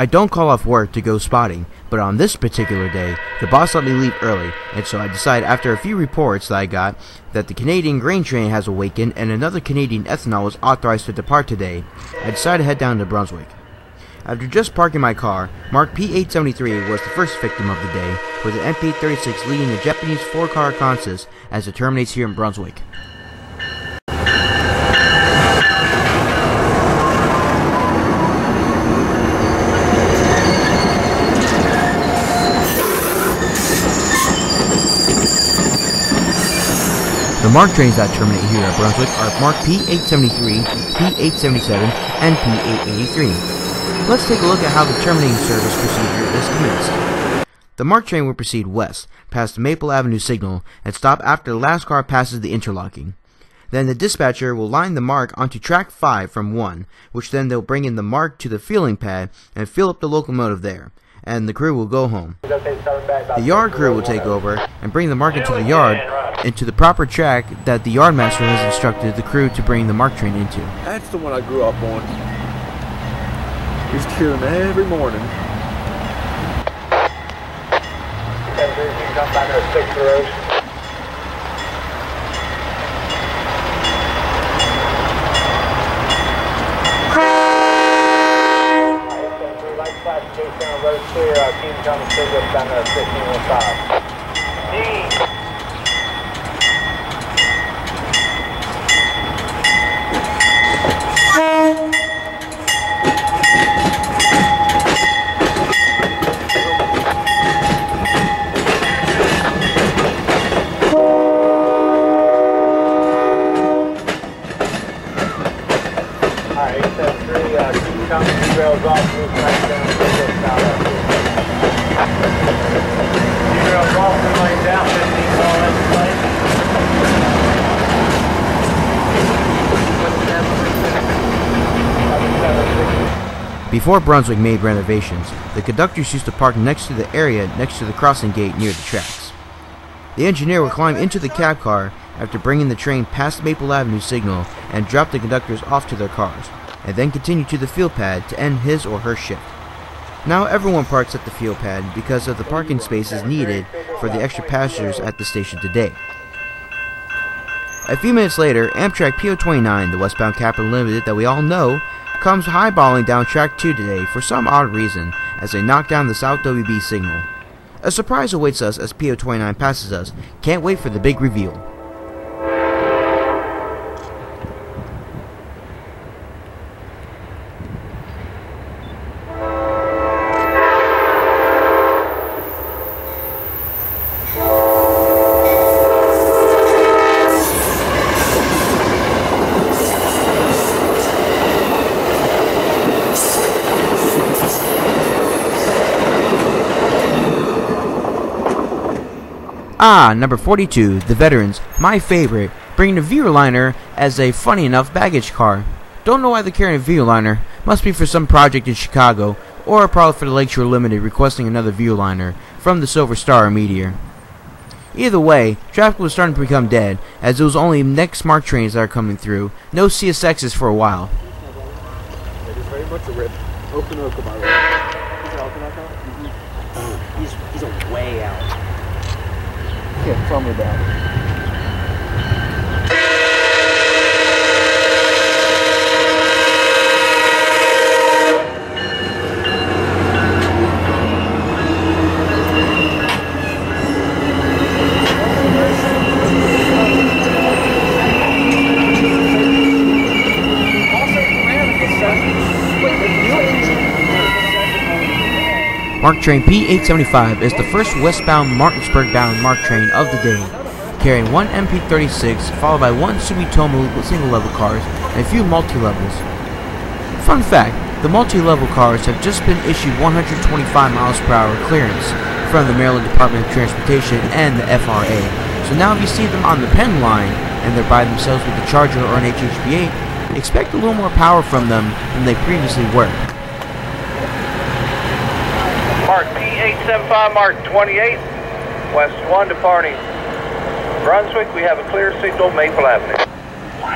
I don't call off work to go spotting, but on this particular day, the boss let me leave early, and so I decided after a few reports that I got that the Canadian grain train has awakened and another Canadian ethanol was authorized to depart today, I decided to head down to Brunswick. After just parking my car, Mark P873 was the first victim of the day, with an MP36 leading a Japanese 4-car consist as it terminates here in Brunswick. The Mark trains that terminate here at Brunswick are Mark P873, P877, and P883. Let's take a look at how the terminating service procedure is commenced. The Mark train will proceed west, past the Maple Avenue signal, and stop after the last car passes the interlocking. Then the dispatcher will line the Mark onto track 5 from 1, which then they'll bring in the Mark to the fueling pad and fill up the locomotive there, and the crew will go home. The yard crew will take over and bring the Mark into the yard, into the proper track that the yardmaster has instructed the crew to bring the Mark train into. That's the one I grew up on. Used to hear them every morning. Come down there, 6th Road. Light flash, J008 Road clear. Team coming through down there, 1515. Before Brunswick made renovations, the conductors used to park next to the area next to the crossing gate near the tracks. The engineer would climb into the cab car after bringing the train past Maple Avenue signal and drop the conductors off to their cars, and then continue to the field pad to end his or her shift. Now everyone parks at the field pad because of the parking spaces needed for the extra passengers at the station today. A few minutes later, Amtrak PO29, the westbound Capital Limited that we all know, comes highballing down track 2 today for some odd reason as they knock down the South WB signal. A surprise awaits us as PO29 passes us. Can't wait for the big reveal. Number 42, the Veterans, my favorite, bringing a Vierliner as a funny enough baggage car. Don't know why they're carrying a Vierliner, must be for some project in Chicago, or probably for the Lakeshore Limited requesting another Vierliner from the Silver Star Meteor. Either way, traffic was starting to become dead, as it was only next Mark trains that are coming through, no CSXs for a while. It is very much a rip. Okanoka, by the way. Is it Okanoka? He's a way out. Yeah, tell me about it. Mark Train P875 is the first westbound Martinsburg-bound Mark train of the day, carrying one MP36 followed by one Sumitomo single-level cars and a few multi-levels. Fun fact, the multi-level cars have just been issued 125 miles per hour clearance from the Maryland Department of Transportation and the FRA, so now if you see them on the Penn line and they're by themselves with a Charger or an HHB8, expect a little more power from them than they previously were. Mark P875, Mark 28, West 1 departing Brunswick. We have a clear signal, Maple Avenue.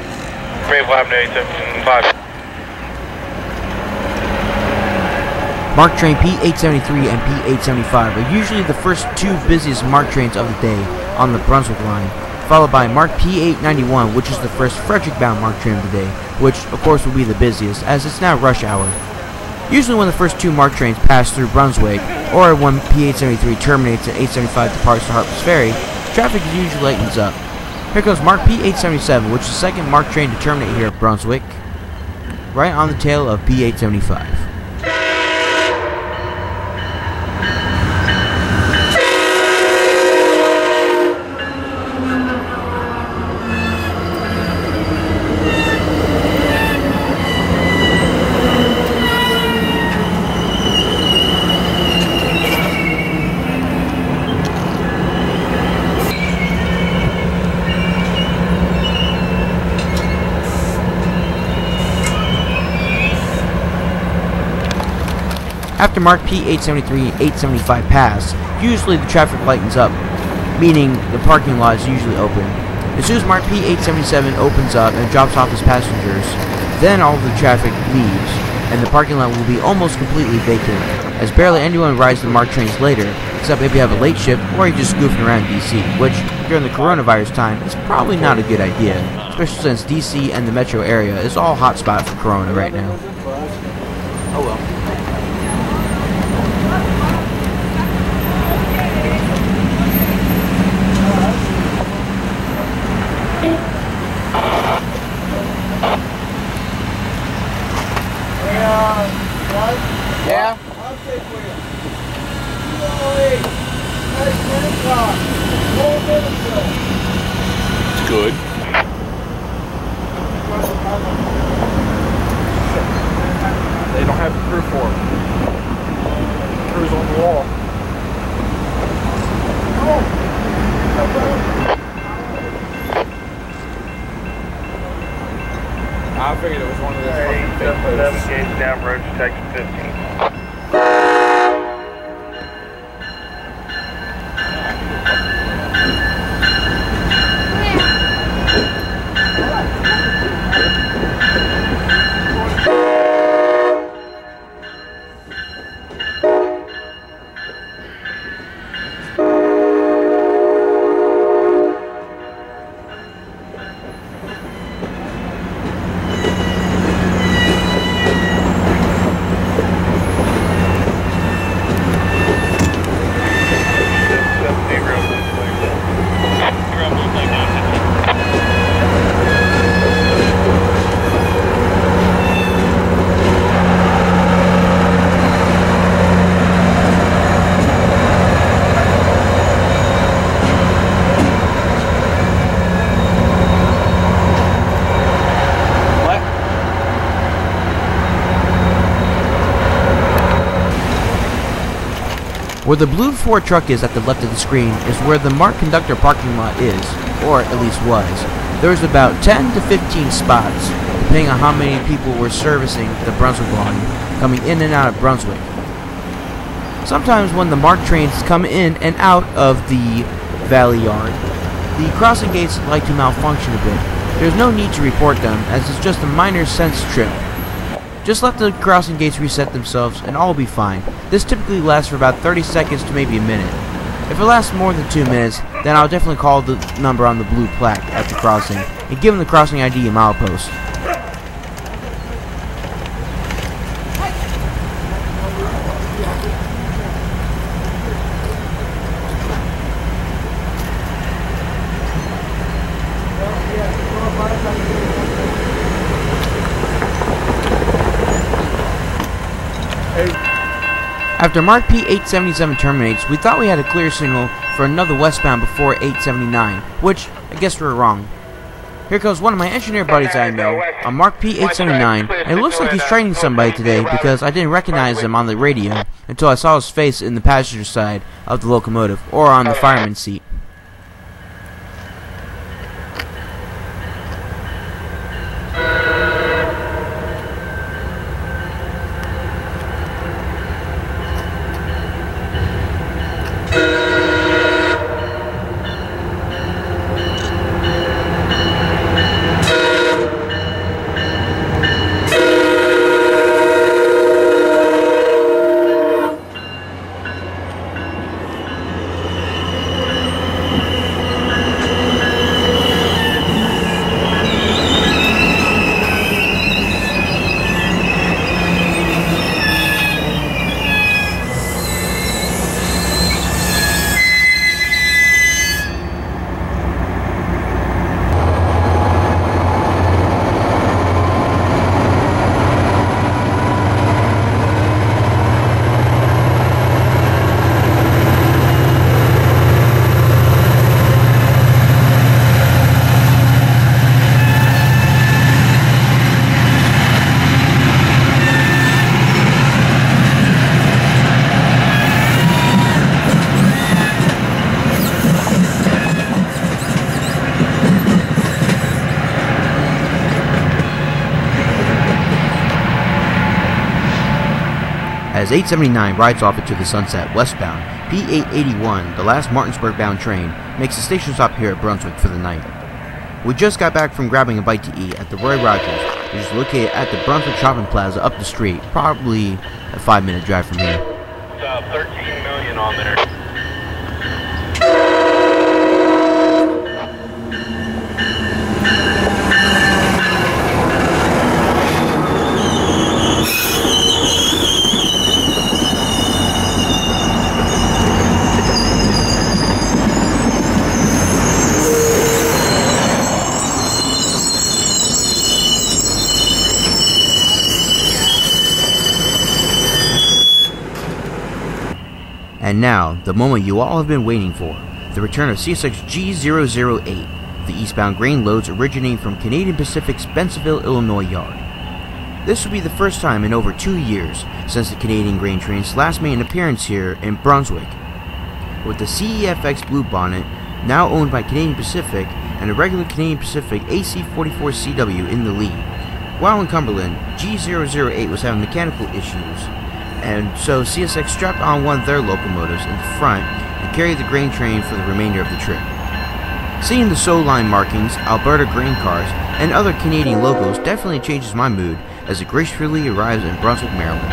Maple Avenue 875. Mark train P873 and P875 are usually the first two busiest Mark trains of the day on the Brunswick line, followed by Mark P891, which is the first Frederick-bound Mark train of the day, which of course will be the busiest as it's now rush hour. Usually when the first two Mark trains pass through Brunswick, or when P873 terminates and 875 departs to Harper's Ferry, traffic usually lightens up. Here goes Mark P877, which is the second Mark train to terminate here at Brunswick, right on the tail of P875. After Mark P873 and 875 pass, usually the traffic lightens up, meaning the parking lot is usually open. As soon as Mark P877 opens up and drops off his passengers, then all the traffic leaves, and the parking lot will be almost completely vacant, as barely anyone rides the Mark trains later, except maybe have a late shift or you're just goofing around DC, which during the coronavirus time is probably not a good idea, especially since DC and the metro area is all hotspot for corona right now. Oh well. Yeah? I'll take for you. G008 Had, 4 minutes ago. It's good. They don't have the crew for it. Crew's on the wall. I figured it was one of those fucking fake posts. Gauge down, road detection 15. Where the blue Ford truck is at the left of the screen is where the Mark conductor parking lot is, or at least was. There's about 10 to 15 spots, depending on how many people were servicing the Brunswick line, coming in and out of Brunswick. Sometimes when the Mark trains come in and out of the Valley Yard, the crossing gates like to malfunction a bit. There's no need to report them, as it's just a minor sense trip. Just let the crossing gates reset themselves and all will be fine. This typically lasts for about 30 seconds to maybe a minute. If it lasts more than 2 minutes, then I'll definitely call the number on the blue plaque at the crossing and give them the crossing ID and milepost. After Mark P877 terminates, we thought we had a clear signal for another westbound before 879, which I guess we were wrong. Here goes one of my engineer buddies I know on Mark P879, and it looks like he's training somebody today because I didn't recognize him on the radio until I saw his face in the passenger side of the locomotive or on the fireman's seat. As 879 rides off into the sunset westbound, P881, the last Martinsburg-bound train, makes a station stop here at Brunswick for the night. We just got back from grabbing a bite to eat at the Roy Rogers, which is located at the Brunswick Shopping Plaza up the street, probably a 5-minute drive from here. It's 13 million on there. And now, the moment you all have been waiting for, the return of CSX G008, the eastbound grain loads originating from Canadian Pacific's Bensenville, Illinois yard. This will be the first time in over 2 years since the Canadian grain trains last made an appearance here in Brunswick. With the CEFX Bluebonnet now owned by Canadian Pacific and a regular Canadian Pacific AC44CW in the lead. While in Cumberland, G008 was having mechanical issues, and so CSX strapped on one of their locomotives in the front and carried the grain train for the remainder of the trip. Seeing the SO line markings, Alberta grain cars, and other Canadian logos definitely changes my mood as it gracefully arrives in Brunswick, Maryland.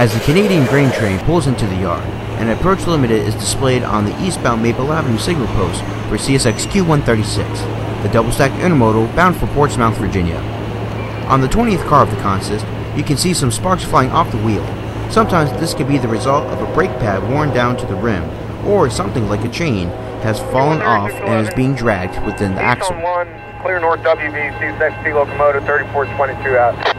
As the Canadian grain train pulls into the yard, an approach limited is displayed on the eastbound Maple Avenue signal post for CSX G008, the double-stack intermodal bound for Portsmouth, Virginia. On the 20th car of the consist, you can see some sparks flying off the wheel. Sometimes this could be the result of a brake pad worn down to the rim, or something like a chain has fallen off and is being dragged within the axle. 1, clear north WV, CSX G locomotive 3422 out.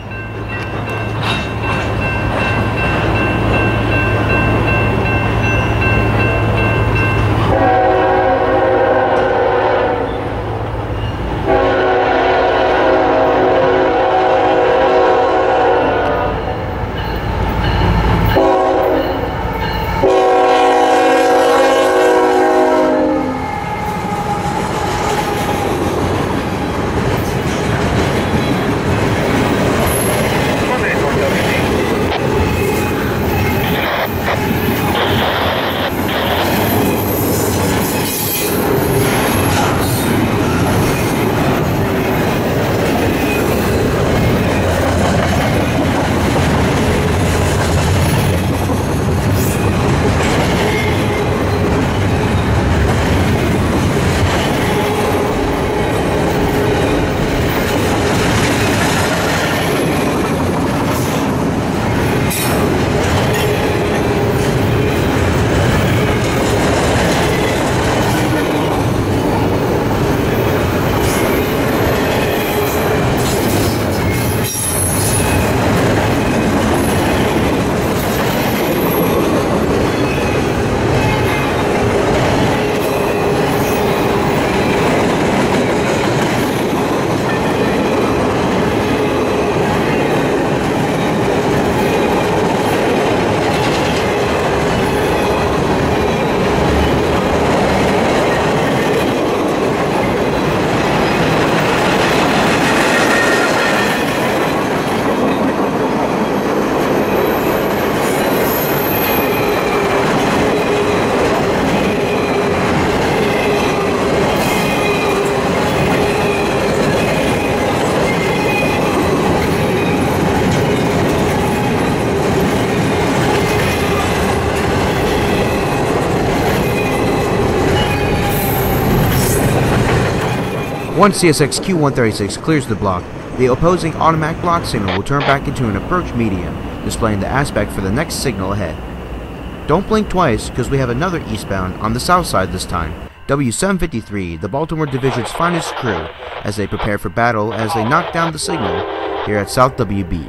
Once CSX G008 clears the block, the opposing automatic block signal will turn back into an approach median, displaying the aspect for the next signal ahead. Don't blink twice, because we have another eastbound on the south side this time, W753, the Baltimore Division's finest crew, as they prepare for battle as they knock down the signal here at South WB.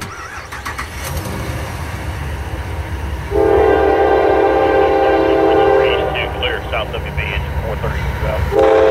Clear South WB, engine 432 out.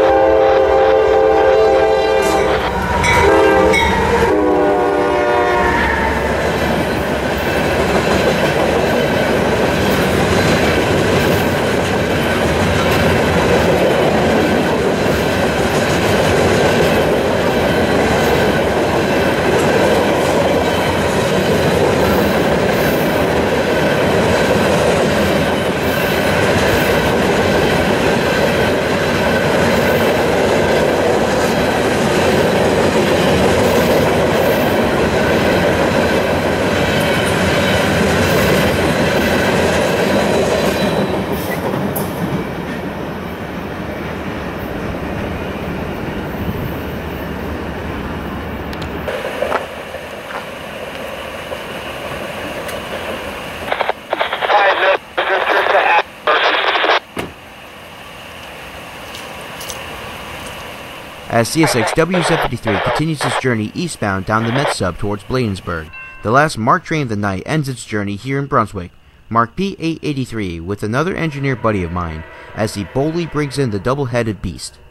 As CSX W753 continues its journey eastbound down the Met Sub towards Bladensburg, the last MARC train of the night ends its journey here in Brunswick, MARC P883 with another engineer buddy of mine, as he boldly brings in the double-headed beast.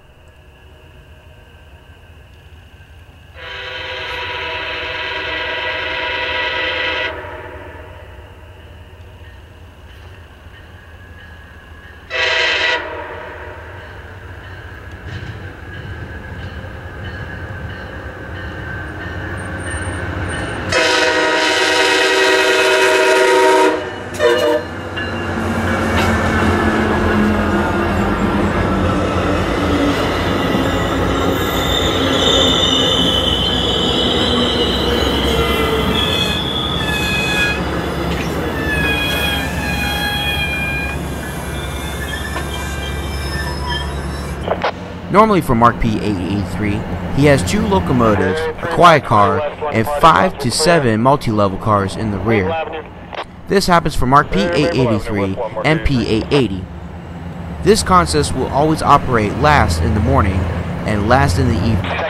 Normally for Mark P 883, he has 2 locomotives, a quiet car, and 5 to 7 multi-level cars in the rear. This happens for Mark P 883 and P 880. This consist will always operate last in the morning and last in the evening.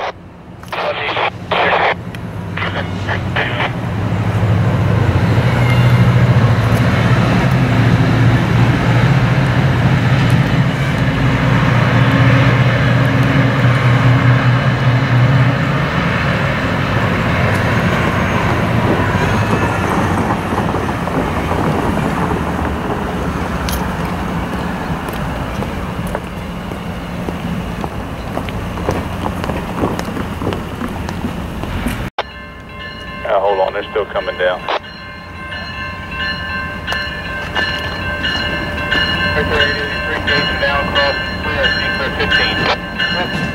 Hold on, they're still coming down. Down across clear 15.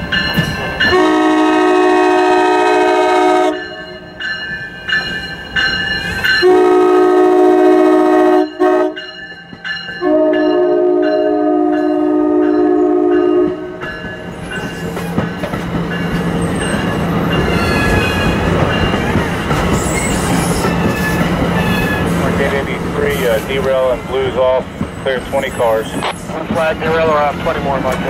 Derail and blues off, clear 20 cars. One flag, derail or off, 20 more, Mike.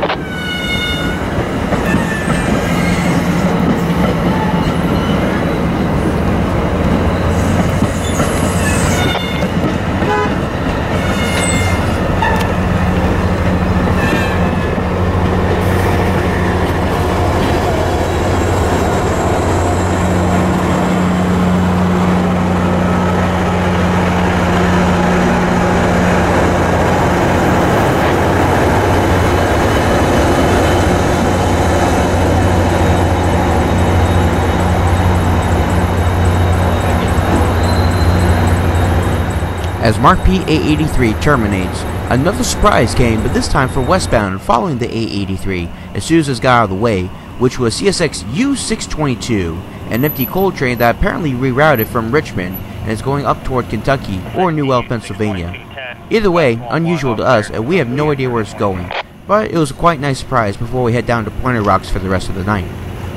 As Mark P 883 terminates, another surprise came, but this time for westbound following the 883 as soon as it got out of the way, which was CSX U622, an empty coal train that apparently rerouted from Richmond and is going up toward Kentucky or Newell, Pennsylvania. Either way, unusual to us, and we have no idea where it's going, but it was a quite nice surprise before we head down to Pointed Rocks for the rest of the night.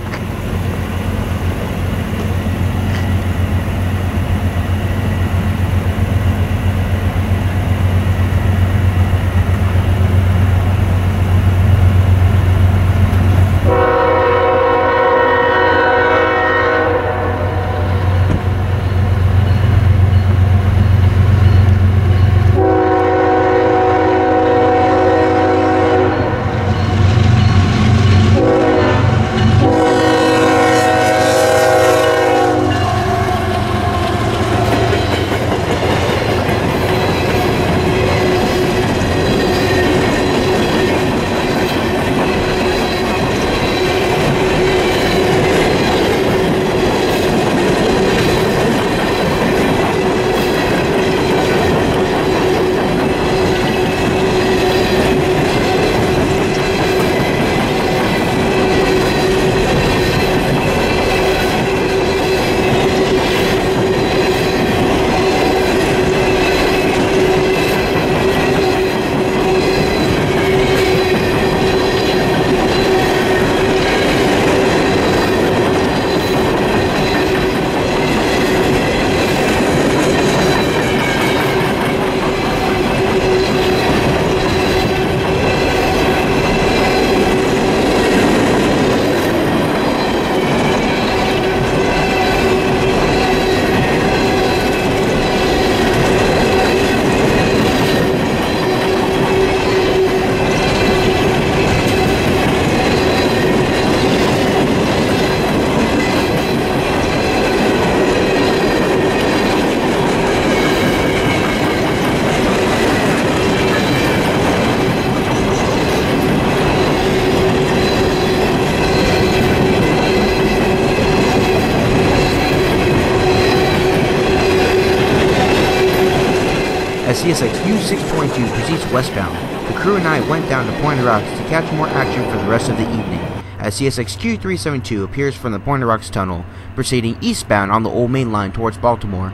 As CSX U622 proceeds westbound, the crew and I went down to Pointed Rocks to catch more action for the rest of the evening, as CSX Q372 appears from the Pointed Rocks Tunnel, proceeding eastbound on the old main line towards Baltimore.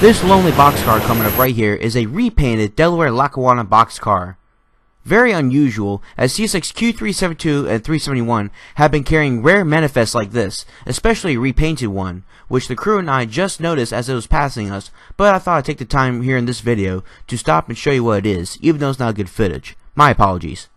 This lonely boxcar coming up right here is a repainted Delaware Lackawanna boxcar. Very unusual, as CSX Q372 and 371 have been carrying rare manifests like this, especially a repainted one, which the crew and I just noticed as it was passing us, but I thought I'd take the time here in this video to stop and show you what it is, even though it's not good footage. My apologies.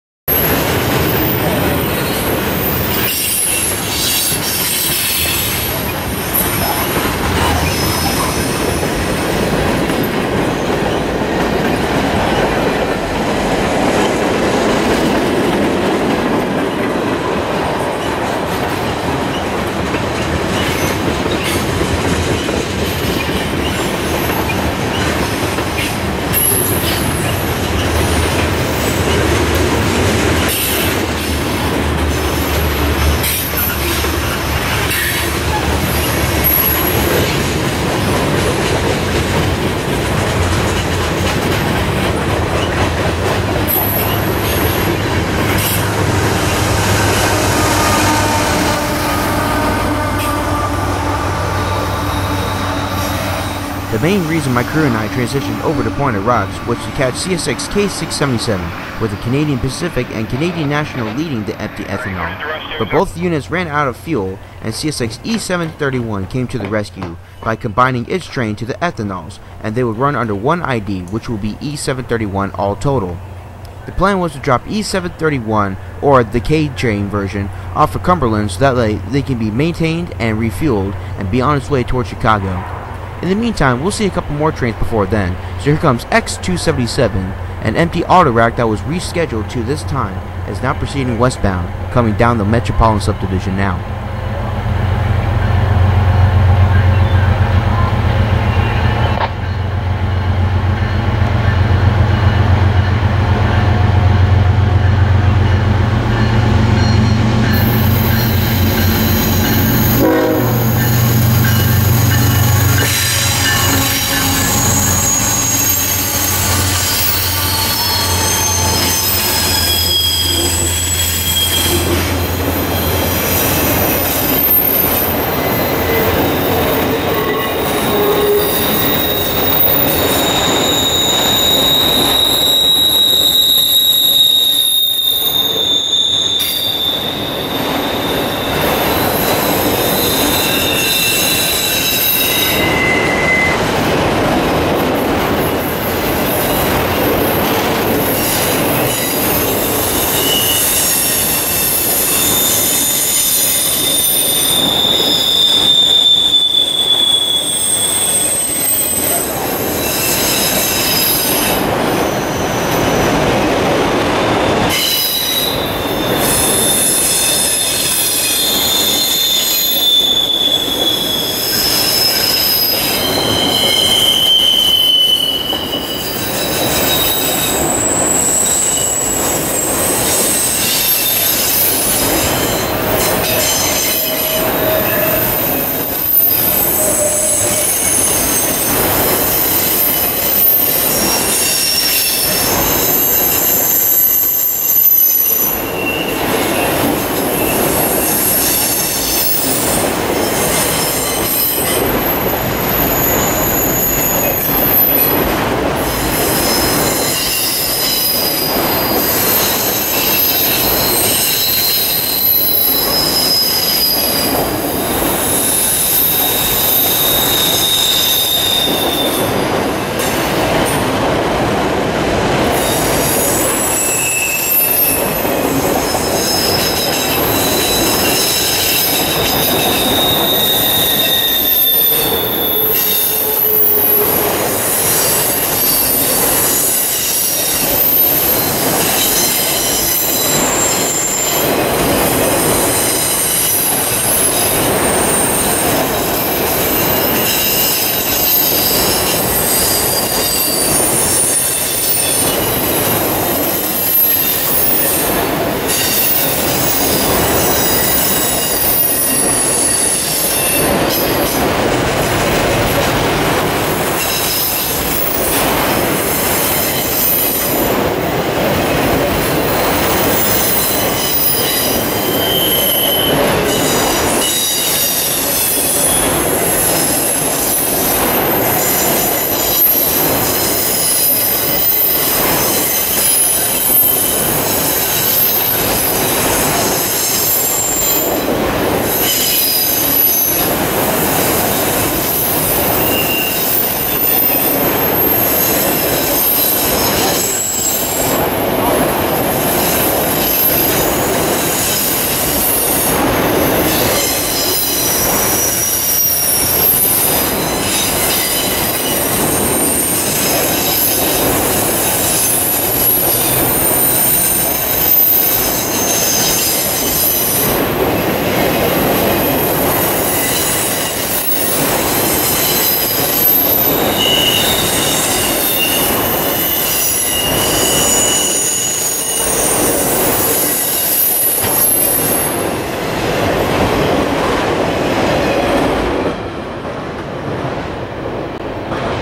The main reason my crew and I transitioned over to Pointed Rocks was to catch CSX K677, with the Canadian Pacific and Canadian National leading the empty ethanol. But both units ran out of fuel, and CSX E731 came to the rescue by combining its train to the Ethanol's, and they would run under one ID, which will be E731 all total. The plan was to drop E731, or the K train version, off for Cumberland so that they can be maintained and refueled and be on its way towards Chicago. In the meantime, we'll see a couple more trains before then, so here comes X277, an empty auto rack that was rescheduled to this time, is now proceeding westbound, coming down the Metropolitan subdivision now.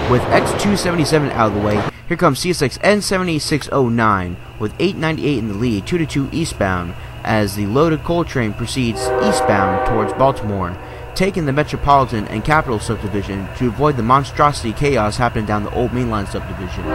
With X277 out of the way, here comes CSX N7609 with 898 in the lead, 2-2 eastbound, as the loaded coal train proceeds eastbound towards Baltimore, taking the Metropolitan and Capital subdivision to avoid the monstrosity chaos happening down the old mainline subdivision.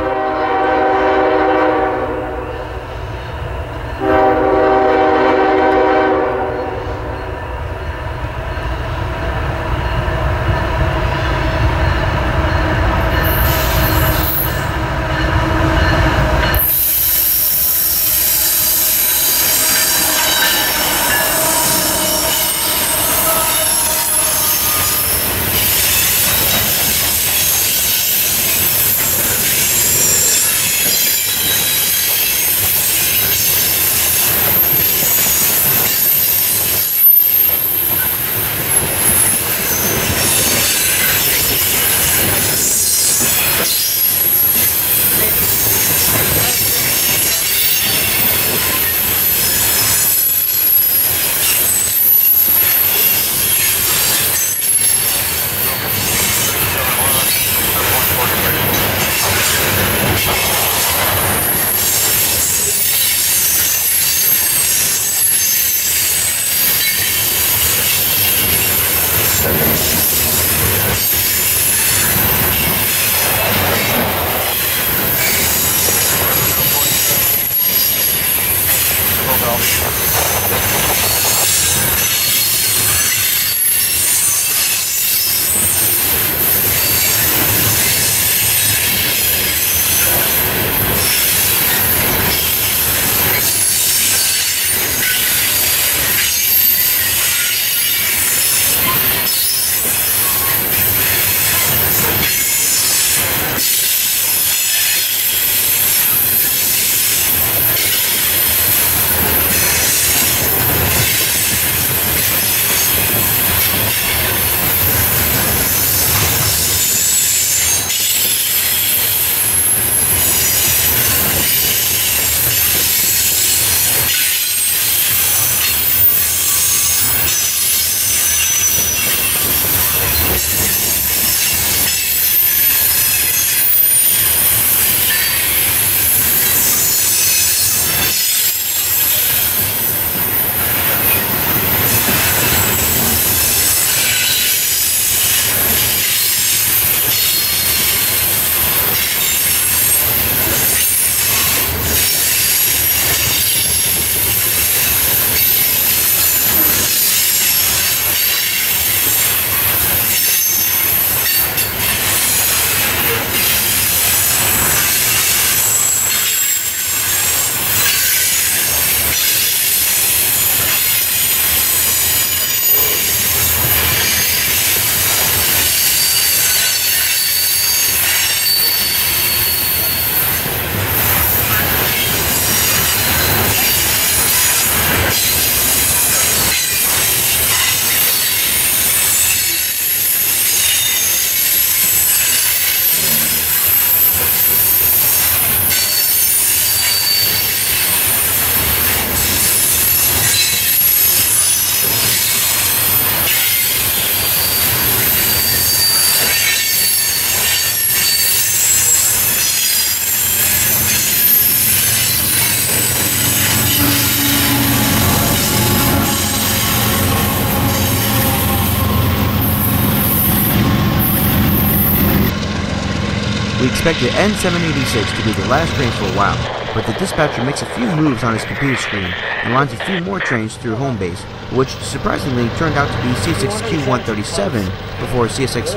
We expected N786 to be the last train for a while, but the dispatcher makes a few moves on his computer screen and lines a few more trains through home base, which surprisingly turned out to be CSX G008 before CSX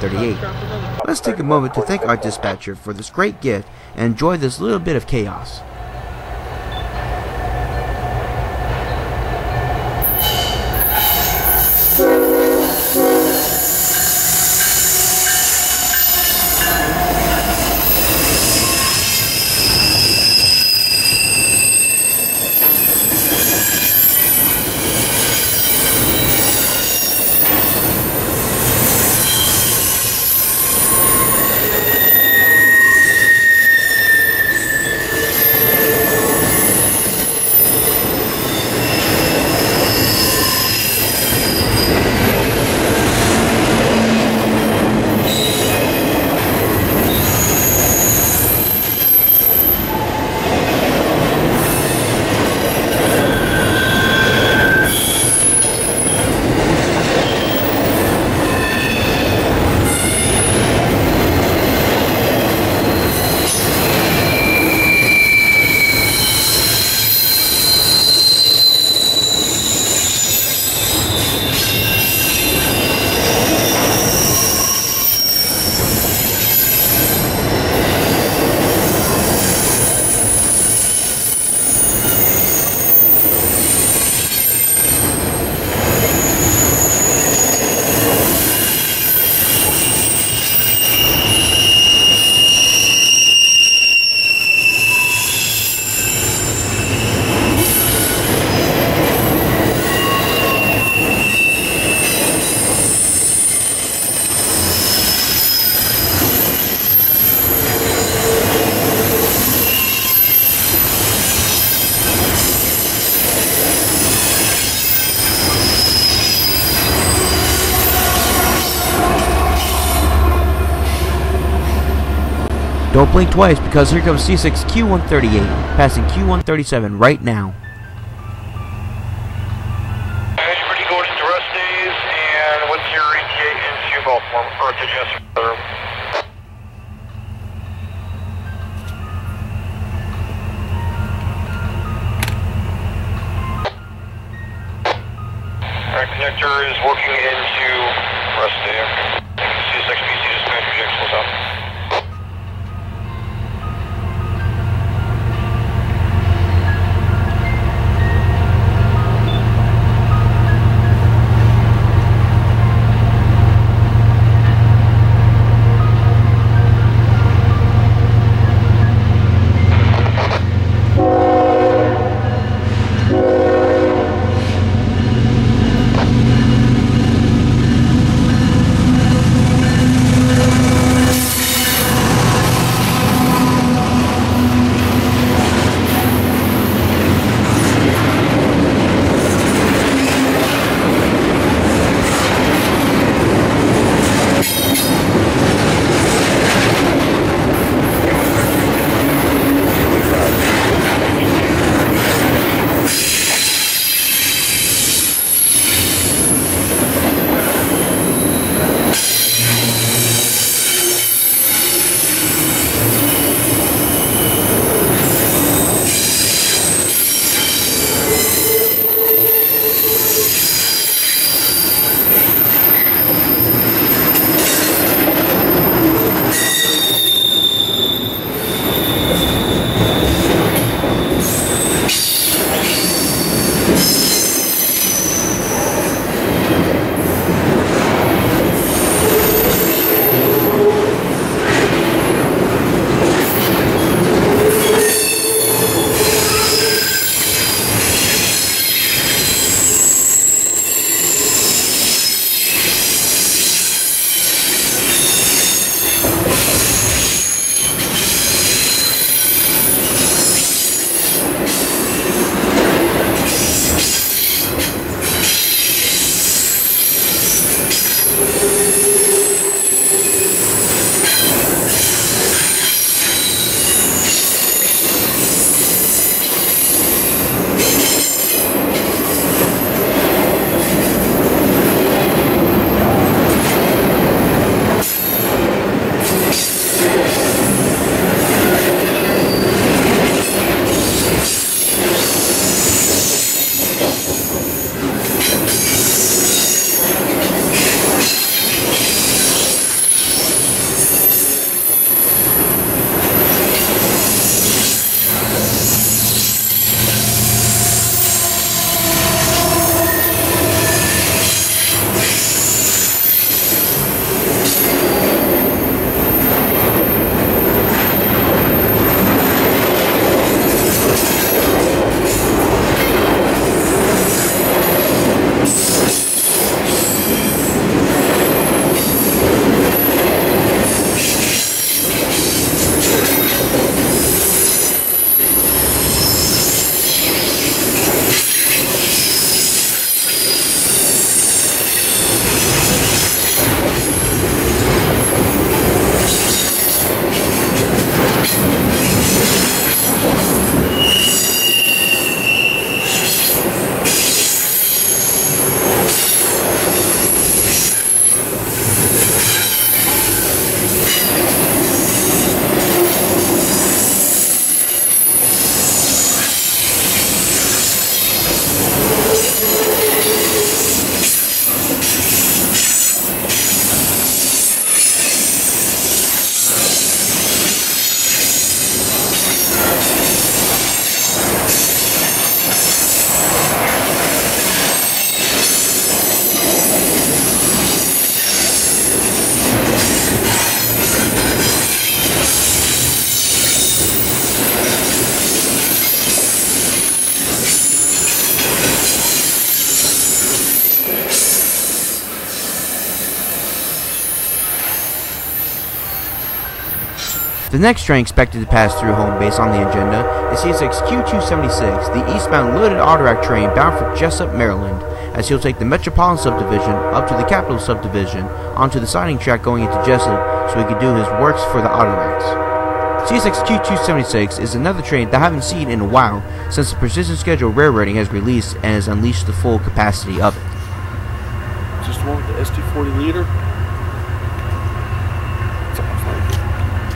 G008. Let's take a moment to thank our dispatcher for this great gift and enjoy this little bit of chaos. Don't blink twice, because here comes CSX G008, passing G037 right now. Pretty going into rest days, and what's your ETA into Baltimore, or to Jessup? Alright, connector is working into rest day. CSX PC dispatch projections out. The next train expected to pass through home base on the agenda is CSX G008, the eastbound loaded autorack train bound for Jessup, Maryland, as he'll take the Metropolitan Subdivision up to the Capital Subdivision onto the siding track going into Jessup so he can do his works for the autoracks. CSX G008 is another train that I haven't seen in a while since the Precision Schedule Railroading has released and has unleashed the full capacity of it. Just one with the ST40 liter. Sounds like it.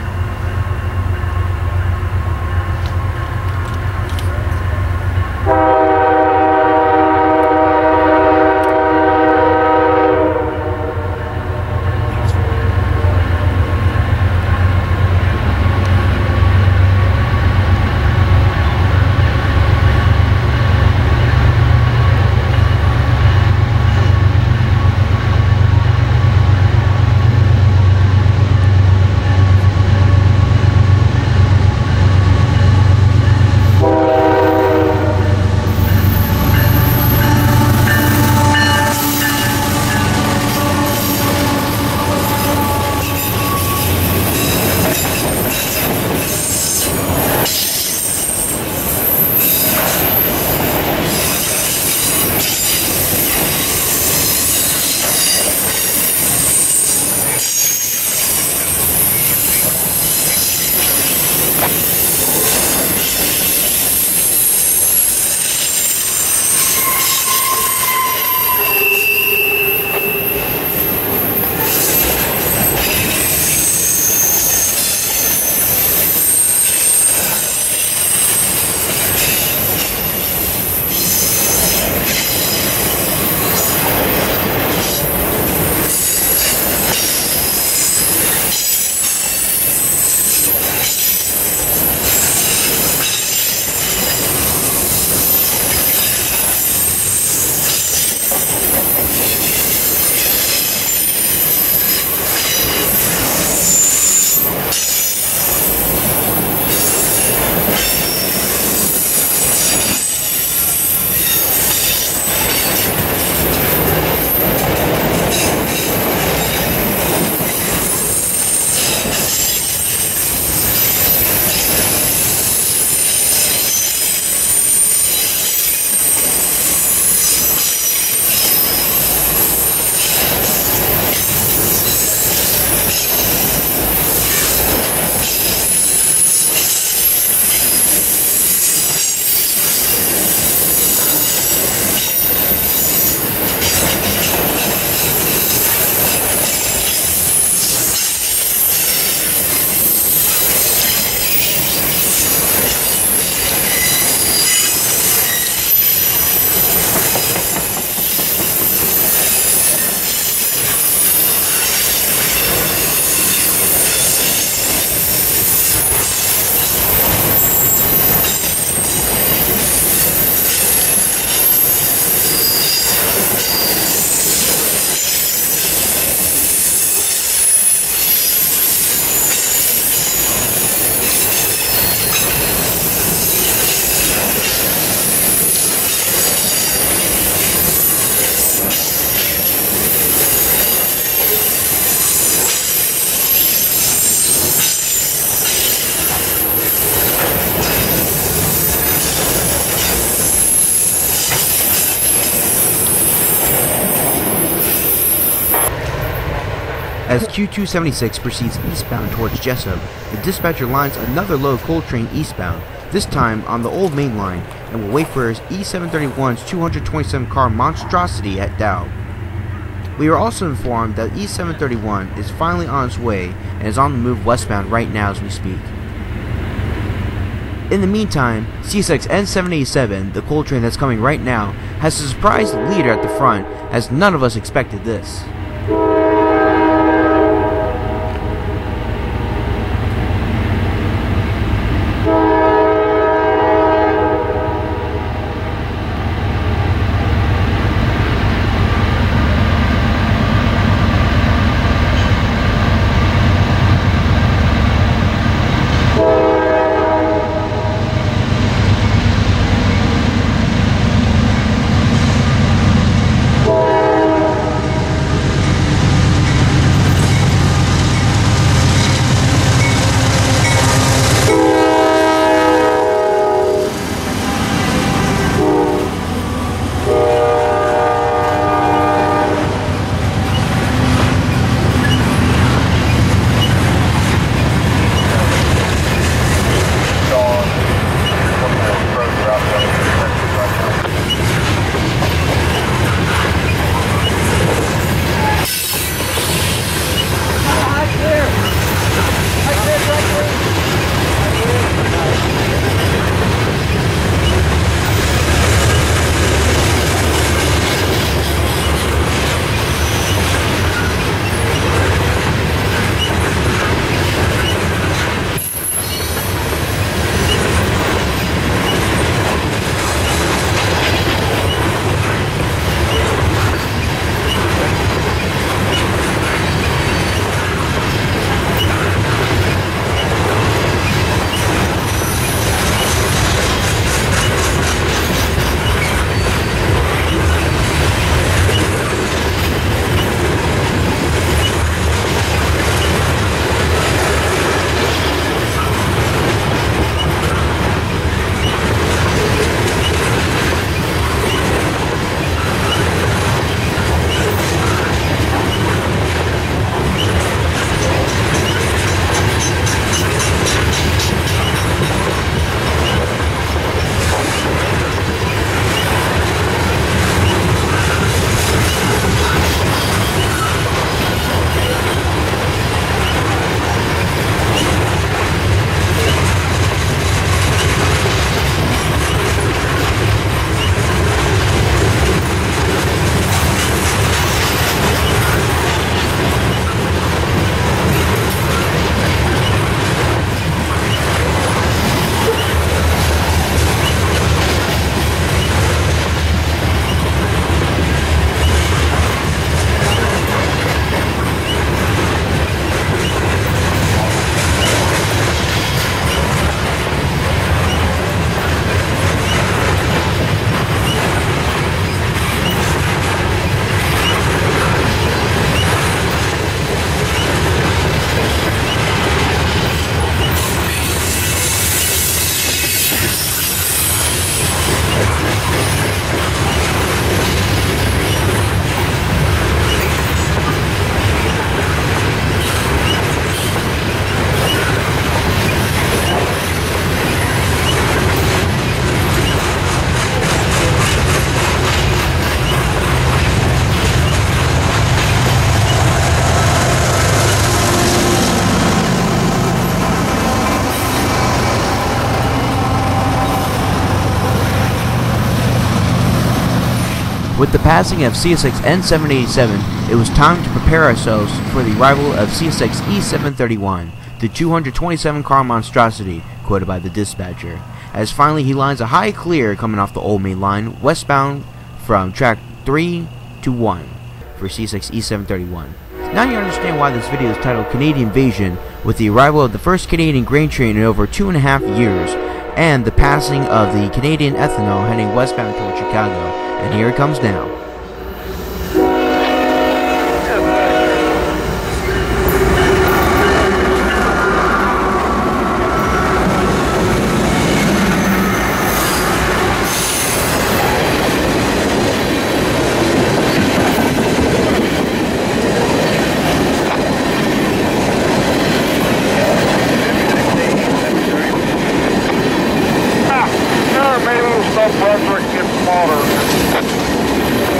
As Q276 proceeds eastbound towards Jessup, the dispatcher lines another low coal train eastbound, this time on the old main line, and will wait for his E731's 227 car monstrosity at Dow. We are also informed that E731 is finally on its way and is on the move westbound right now as we speak. In the meantime, CSX N787, the coal train that's coming right now, has a surprise leader at the front, as none of us expected this. With the passing of CSX N787, it was time to prepare ourselves for the arrival of CSX E731, the 227-car monstrosity, quoted by the dispatcher, as finally he lines a high clear coming off the old main line, westbound from track 3 to 1 for CSX E731. Now you understand why this video is titled Canadian Invasion, with the arrival of the first Canadian grain train in over 2.5 years, and the passing of the Canadian Ethanol heading westbound toward Chicago. And here it comes now. Maybe we'll stop Brunswick and get some water.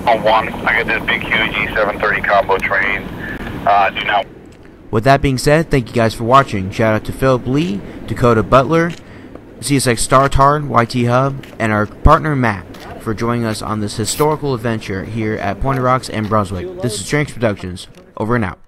On 1, I got this big huge E730 combo train. Do not. With that being said, thank you guys for watching. Shout out to Philip Lee, Dakota Butler, CSX Star-Tard, YT Hub, and our partner Matt for joining us on this historical adventure here at Pointed Rocks and Brunswick. This is Tranks Productions. Over and out.